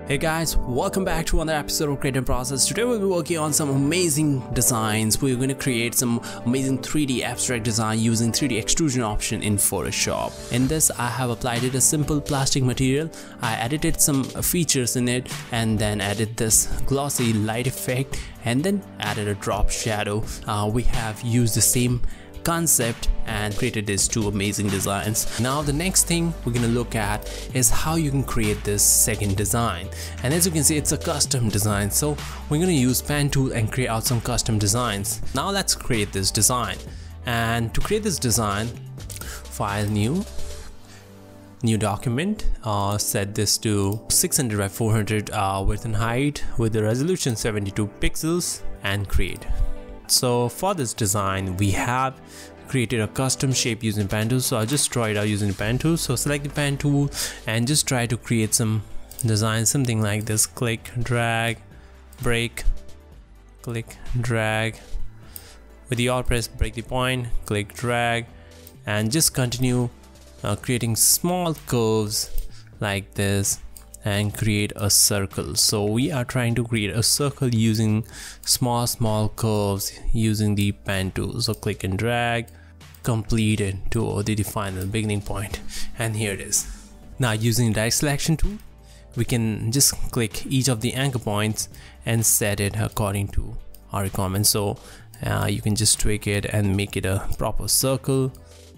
Hey guys, welcome back to another episode of Creative Process. Today we'll be working on some amazing designs. We're going to create some amazing 3D abstract design using 3D extrusion option in Photoshop. In this, I have applied it a simple plastic material. I edited some features in it and then added this glossy light effect and then added a drop shadow. We have used the same concept and created these two amazing designs. Now the next thing we're gonna look at is how you can create this second design, and as you can see, it's a custom design, so we're gonna use pen tool and create out some custom designs. Now let's create this design, and to create this design, file new document, set this to 600 by 400 width and height with the resolution 72 pixels and create. So for this design we have created a custom shape using pen tool, so I'll just draw it out using the pen tool. So select the pen tool and just try to create some design, something like this. Click, drag, break, click, drag. With the Alt press, break the point, click, drag, and just continue creating small curves like this and create a circle. So we are trying to create a circle using small curves using the pen tool. So click and drag, complete it to the final beginning point, and here it is. Now using the direct selection tool, we can just click each of the anchor points and set it according to our requirements. So you can just tweak it and make it a proper circle.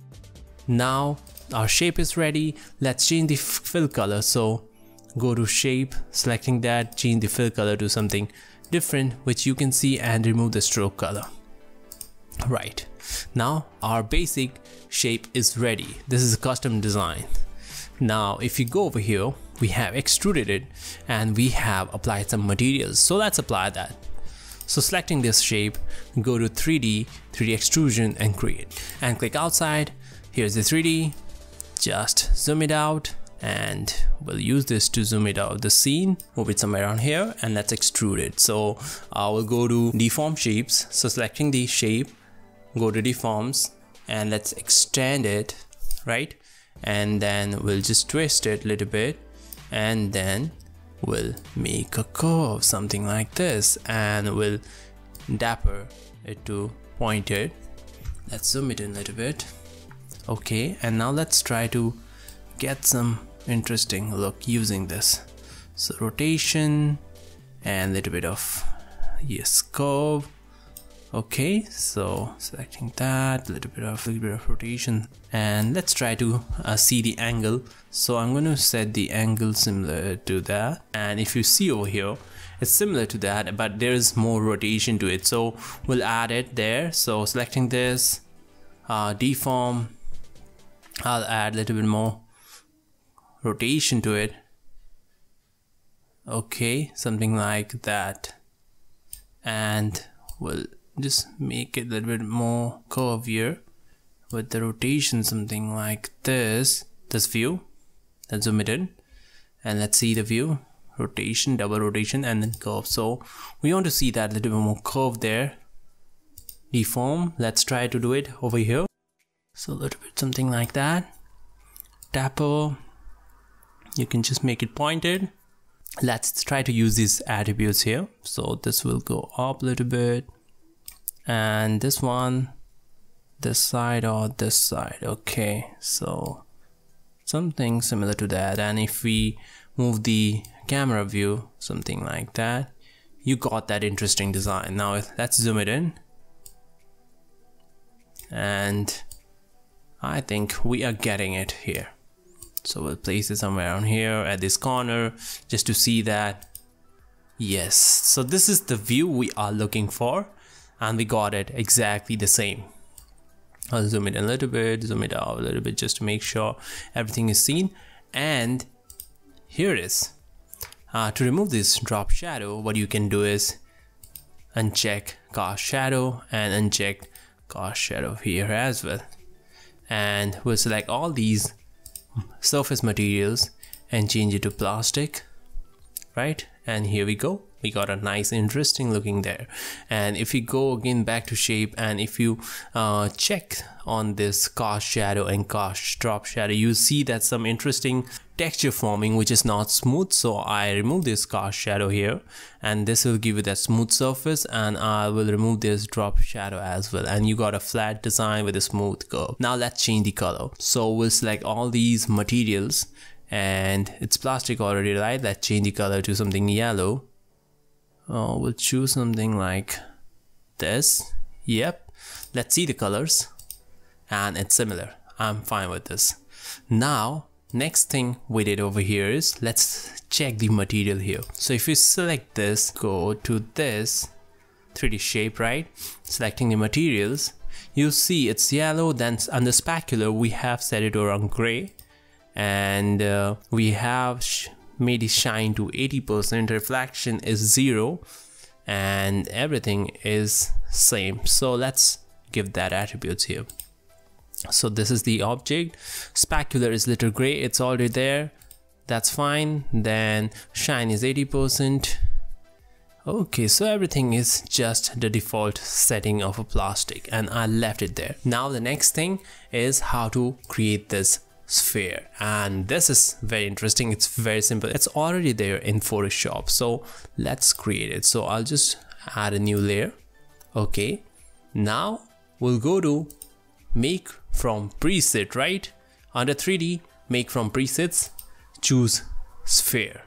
Now our shape is ready. Let's change the fill color. So go to shape, selecting that, change the fill color to something different which you can see, and remove the stroke color. Right, now our basic shape is ready. This is a custom design. Now if you go over here, we have extruded it and we have applied some materials, so let's apply that. So selecting this shape, go to 3D extrusion and create, and click outside. Here's the 3D, just zoom it out, and we'll use this to zoom it out the scene, move it somewhere around here, and let's extrude it. So I will go to deform shapes, so selecting the shape, go to deforms, and let's extend it, right? And then we'll just twist it a little bit, and then we'll make a curve, something like this, and we'll dapper it to pointed. Let's zoom it in a little bit. Okay, and now let's try to get some interesting look using this. So rotation and a little bit of curve. Okay, so selecting that, a little bit of rotation, and let's try to see the angle. So I'm going to set the angle similar to that, and if you see over here, it's similar to that, but there's more rotation to it, so we'll add it there. So selecting this, deform, I'll add a little bit more rotation to it. Okay, something like that, and we'll just make it a little bit more curvier with the rotation, something like this view. Let's zoom it in and let's see the view, rotation, double rotation, and then curve. So we want to see that a little bit more curve there. Deform, let's try to do it over here. So a little bit something like that. Dapper, you can just make it pointed. Let's try to use these attributes here. So this will go up a little bit, and this one, this side or this side. Okay, so something similar to that. And if we move the camera view, something like that, you got that interesting design. Now let's zoom it in, and I think we are getting it here. So we'll place it somewhere around here at this corner just to see that. Yes, so this is the view we are looking for, and we got it exactly the same. I'll zoom it in a little bit, zoom it out a little bit just to make sure everything is seen. And here it is. To remove this drop shadow, what you can do is uncheck cast shadow and uncheck cast shadow here as well. And we'll select all these surface materials and change it to plastic, right? And here we go, we got a nice interesting looking there. And if we go again back to shape, and if you check on this cast shadow and cast drop shadow, you see that some interesting texture forming which is not smooth. So I remove this cast shadow here, and this will give you that smooth surface, and I will remove this drop shadow as well, and you got a flat design with a smooth curve. Now let's change the color. So we'll select all these materials, and it's plastic already, right? Let's change the color to something yellow. We'll choose something like this. Yep, let's see the colors, and it's similar. I'm fine with this. Now next thing we did over here is let's check the material here. So if you select this, go to this 3D shape, right? Selecting the materials, you see it's yellow. Then under specular we have set it around gray, and we have made it shine to 80%, reflection is 0, and everything is same. So let's give that attributes here. So this is the object. Specular is little gray, it's already there, that's fine. Then shine is 80%. Okay, so everything is just the default setting of a plastic, and I left it there. Now the next thing is how to create this sphere, and this is very interesting. It's very simple, it's already there in Photoshop. So let's create it. So I'll just add a new layer. Okay, now we'll go to make from preset, right? Under 3D, make from presets, choose sphere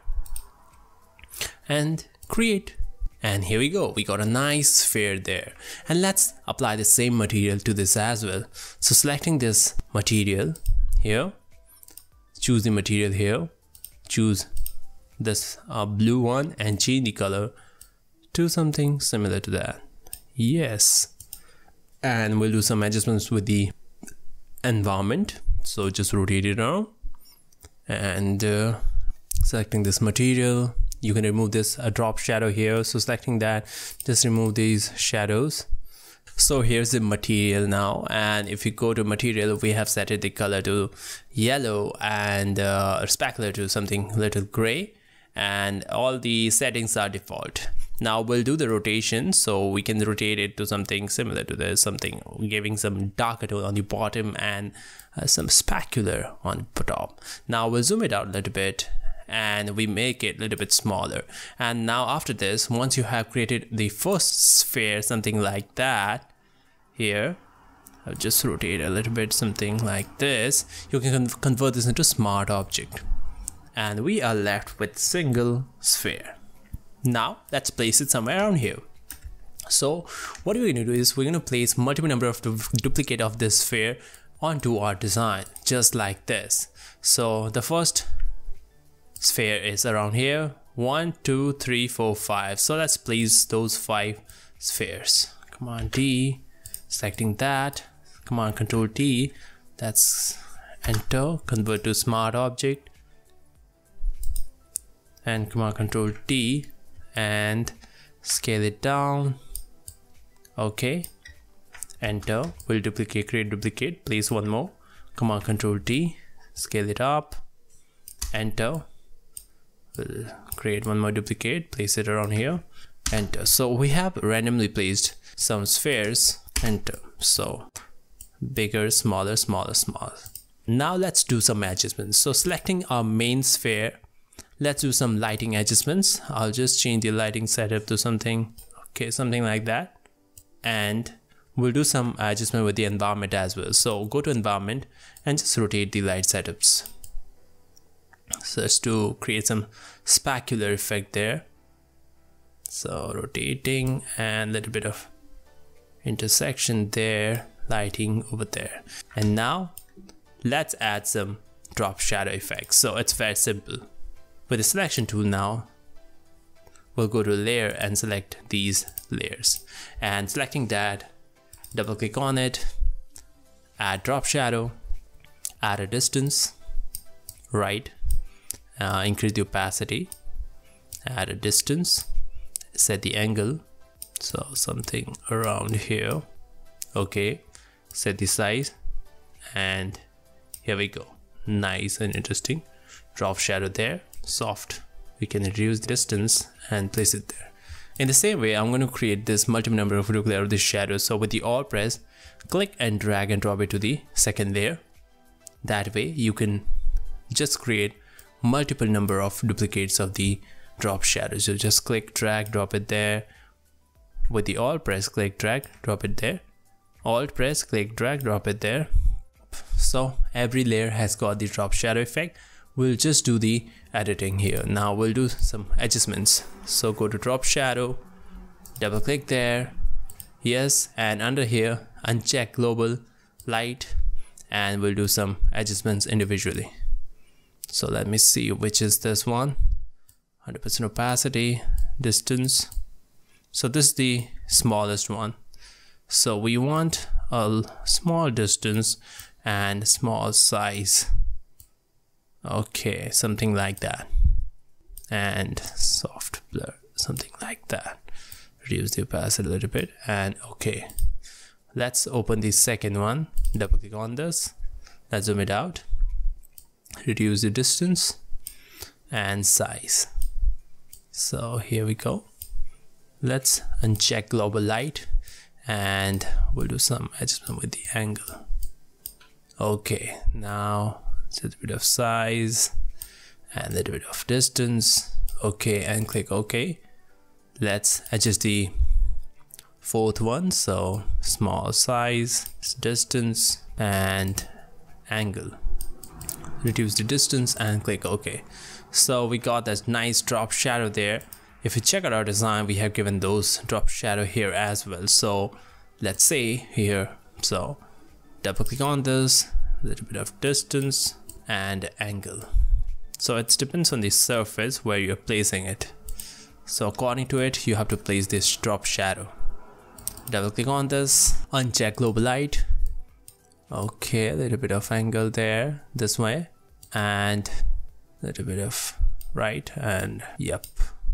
and create. And here we go, we got a nice sphere there. And let's apply the same material to this as well. So selecting this material here, choose the material here, choose this blue one, and change the color to something similar to that. Yes, and we'll do some adjustments with the environment. So just rotate it around, and selecting this material, you can remove this drop shadow here. So selecting that, just remove these shadows. So here's the material now, and if you go to material, we have set it the color to yellow, and specular to something little gray, and all the settings are default. Now we'll do the rotation, so we can rotate it to something similar to this, something giving some darker tone on the bottom and some specular on the top. Now we'll zoom it out a little bit, and we make it a little bit smaller. And now after this, once you have created the first sphere, something like that, here I'll just rotate a little bit, something like this, you can convert this into smart object, and we are left with single sphere. Now let's place it somewhere around here. So what we're going to do is we're going to place multiple number of duplicate of this sphere onto our design, just like this. So the first sphere is around here, 1 2 3 4 5. So let's place those 5 spheres. Command D, selecting that, Command Control T, that's enter, convert to smart object, and Command Control T and scale it down. Okay, enter, we'll duplicate, create duplicate, place one more, Command Control T, scale it up, enter, we'll create one more duplicate, place it around here, enter. So we have randomly placed some spheres, enter. So bigger, smaller, smaller, smaller. Now let's do some adjustments. So selecting our main sphere, let's do some lighting adjustments. I'll just change the lighting setup to something, okay, something like that, and we'll do some adjustment with the environment as well. So go to environment and just rotate the light setups, so as to create some specular effect there. So rotating and a little bit of intersection there, lighting over there. And now let's add some drop shadow effects. So it's very simple. With the selection tool now, we'll go to layer and select these layers, and selecting that, double click on it, add drop shadow, add a distance, right, increase the opacity, add a distance, set the angle, so something around here, okay, set the size, and here we go, nice and interesting drop shadow there, soft we can reduce the distance and place it there. In the same way, I'm going to create this multiple number of duplicate of this shadow. So with the Alt press, click and drag and drop it to the second layer. That way you can just create multiple number of duplicates of the drop shadow. So just click, drag, drop it there. With the Alt press, click, drag, drop it there. Alt press, click, drag, drop it there. So every layer has got the drop shadow effect. We'll just do the editing here. Now we'll do some adjustments. So go to drop shadow, double click there, yes, and under here uncheck global light, and we'll do some adjustments individually. So let me see which is this one. 100% opacity, distance. So this is the smallest one. So we want a small distance and small size. Okay, something like that. And soft blur, something like that. Reduce the opacity a little bit, and okay. Let's open the second one. Double click on this. Let's zoom it out. Reduce the distance and size. So here we go. Let's uncheck global light, and we'll do some adjustment with the angle. Okay, now a little bit of size and a little bit of distance. Okay, and click OK. Let's adjust the fourth one. So small size, distance, and angle. Reduce the distance and click OK. So we got that nice drop shadow there. If you check out our design, we have given those drop shadow here as well. So let's say here, so double click on this, a little bit of distance and angle. So it depends on the surface where you're placing it. So according to it, you have to place this drop shadow. Double click on this, uncheck global light. Okay, a little bit of angle there, this way, and a little bit of right, and yep.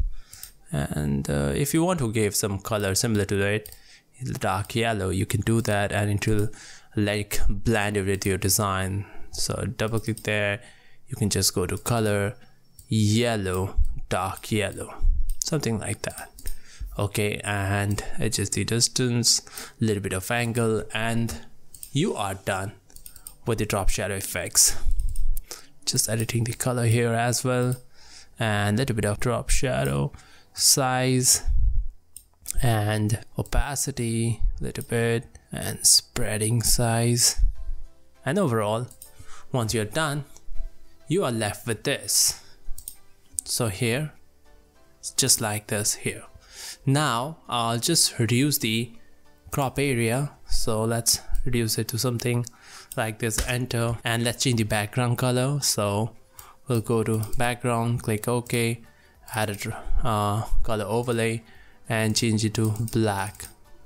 And if you want to give some color similar to it, dark yellow, you can do that, and it will like blend it with your design. So double click there, you can just go to color, yellow, dark yellow, something like that. Okay, and adjust the distance, a little bit of angle, and you are done with the drop shadow effects. Just editing the color here as well, and a little bit of drop shadow, size and opacity a little bit, and spreading size. And overall, once you're done, you are left with this. So here, it's just like this here. Now I'll just reduce the crop area. So let's reduce it to something like this, enter, and let's change the background color. So we'll go to background, click OK, add a color overlay and change it to black.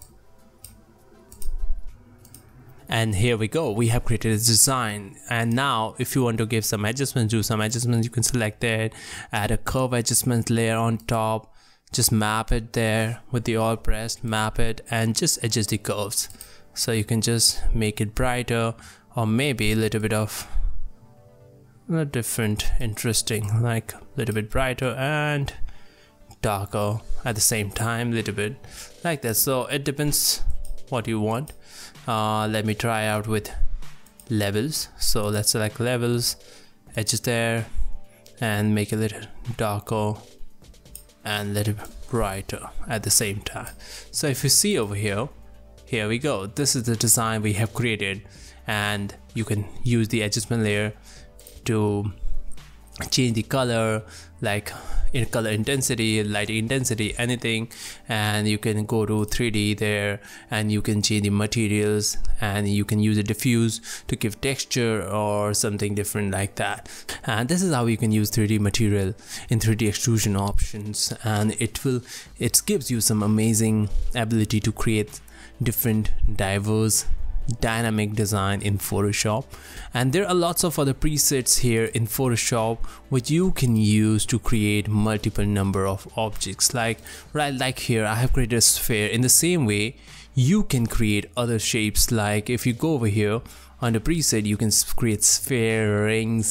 And here we go, we have created a design. And now if you want to give some adjustments, do some adjustments, you can select that, add a curve adjustment layer on top, just map it there with the Alt press, map it, and just adjust the curves. So you can just make it brighter, or maybe a little bit of different, interesting, like a little bit brighter and darker at the same time, little bit like that. So it depends what you want. Let me try out with levels. So let's select levels, edges there, and make it a little darker and a little brighter at the same time. So if you see over here, here we go, this is the design we have created, and you can use the adjustment layer to change the color, like in color intensity, lighting intensity, anything. And you can go to 3D there, and you can change the materials, and you can use a diffuse to give texture or something different like that. And this is how you can use 3D material in 3D extrusion options, and it gives you some amazing ability to create different, diverse, dynamic design in Photoshop. And there are lots of other presets here in Photoshop which you can use to create multiple number of objects. Like here I have created a sphere. In the same way, you can create other shapes. Like if you go over here under preset, you can create sphere, rings,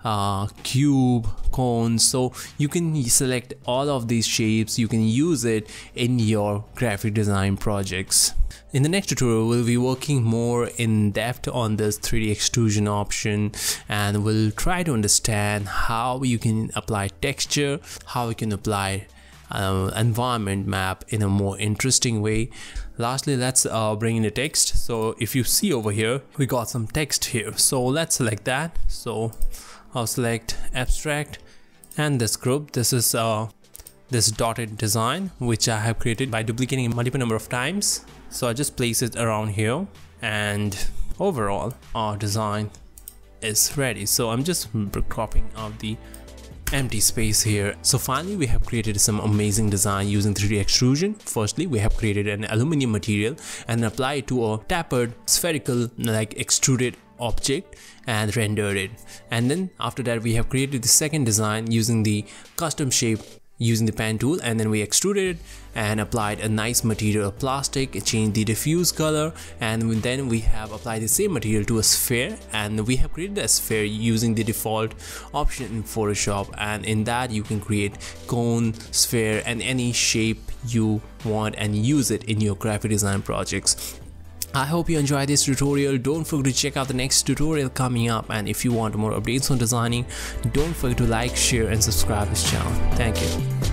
cube, cone. So you can select all of these shapes, you can use it in your graphic design projects. In the next tutorial, we'll be working more in depth on this 3D extrusion option, and we'll try to understand how you can apply texture, how you can apply environment map in a more interesting way. Lastly, let's bring in the text. So if you see over here, we got some text here, so let's select that. So I'll select abstract and this group. This is this dotted design which I have created by duplicating a multiple number of times. So I just place it around here, and overall our design is ready. So I'm just cropping out the empty space here. So finally, we have created some amazing design using 3D extrusion. Firstly, we have created an aluminum material and applied it to a tapered spherical like extruded object and rendered it. And then after that, we have created the second design using the custom shape using the pen tool, and then we extruded it and applied a nice material of plastic. It changed the diffuse color, and then we have applied the same material to a sphere, and we have created a sphere using the default option in Photoshop. And in that you can create cone, sphere, and any shape you want and use it in your graphic design projects. I hope you enjoyed this tutorial. Don't forget to check out the next tutorial coming up, and if you want more updates on designing, don't forget to like, share and subscribe this channel. Thank you.